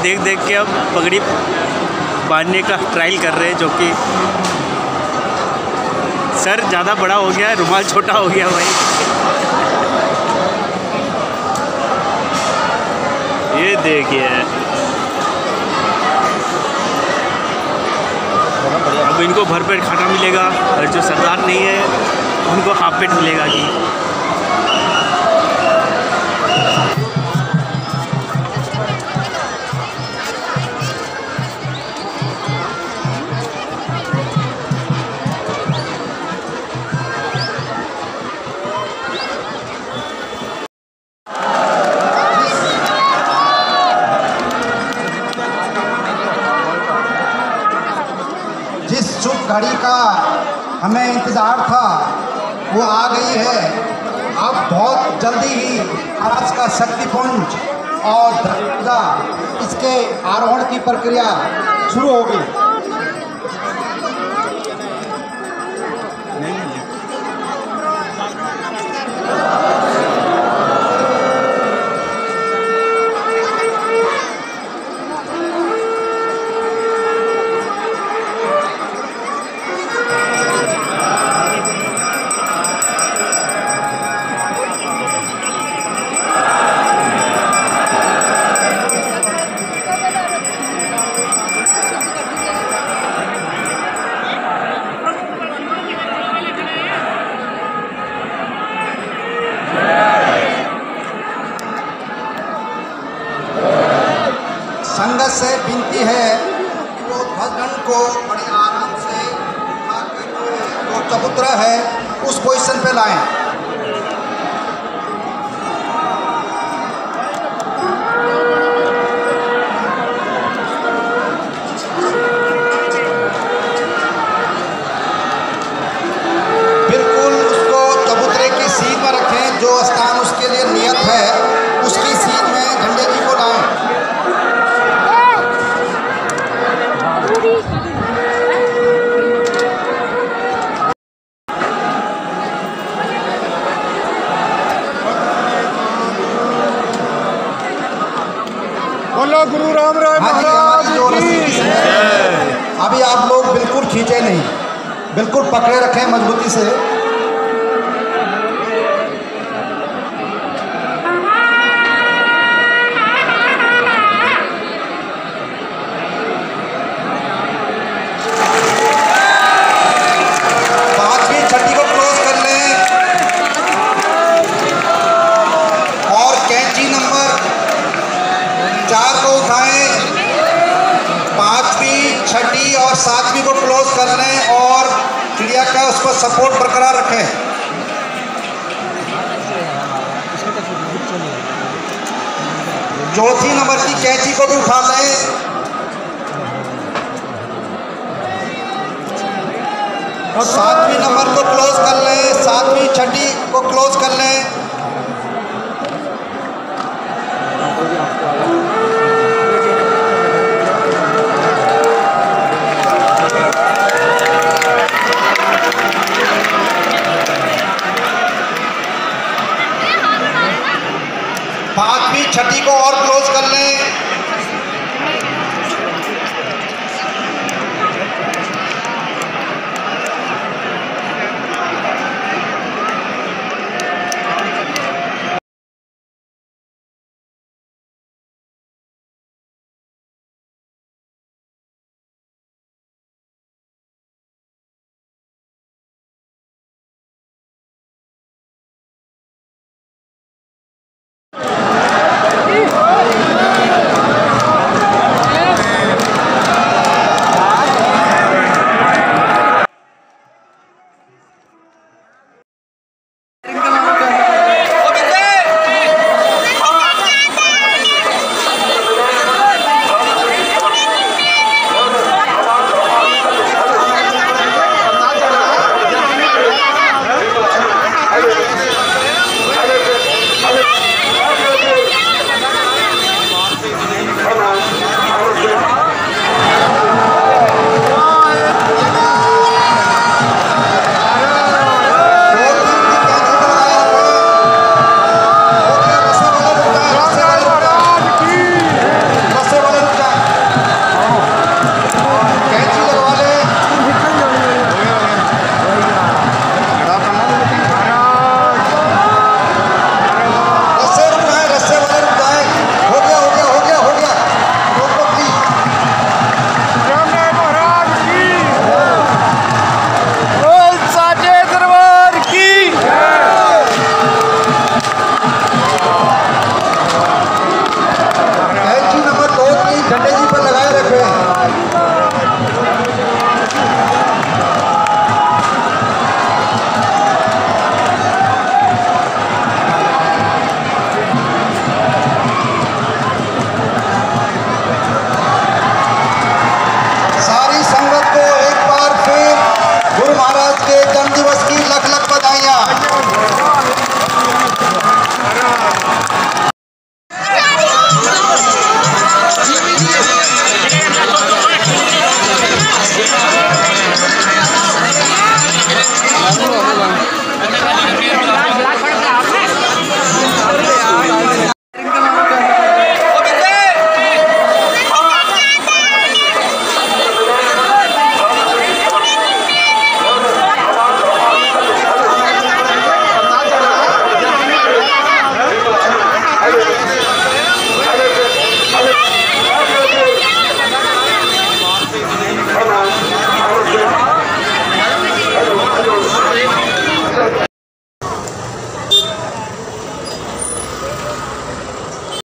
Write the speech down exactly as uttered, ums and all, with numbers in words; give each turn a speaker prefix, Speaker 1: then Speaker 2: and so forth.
Speaker 1: देख देख के अब पगड़ी बांधने का ट्रायल कर रहे हैं, जो कि सर ज़्यादा बड़ा हो गया है, रुमाल छोटा हो गया भाई। ये देखिए, अब इनको भरपेट खाना मिलेगा और जो सरदार नहीं है उनको हाफ पेट मिलेगा जी।
Speaker 2: जिस शुभ घड़ी का हमें इंतज़ार था वो आ गई है। अब बहुत जल्दी ही आज का शक्तिपुंज और धर्मपूजा इसके आरोहण की प्रक्रिया शुरू होगी। संगत से विनती है कि वो ध्वजदंड को बड़े आराम से जो चबूतरा है उस पोजीशन पे लाएं। बिल्कुल उसको चबूतरे की सीध में रखें, जो स्थान उसके लिए नियत है उसकी सीध में झंडे जी को लाएं।
Speaker 3: बोलो गुरु राम राय महाराज की।
Speaker 2: अभी आप लोग बिल्कुल खींचे नहीं, बिल्कुल पकड़े रखें मजबूती से। पांचवी छठी को क्लोज कर लें और कैंची नंबर चार को उठाएं। पांचवी, छठी और सातवीं को क्लोज कर लें और चिड़िया का उस पर सपोर्ट बरकरार रखें। चौथी नंबर की कैंची को भी उठा लें और सातवीं नंबर को क्लोज कर लें। सातवीं, छठी को क्लोज कर लें। पांचवी, छठी को और क्लोज कर लें।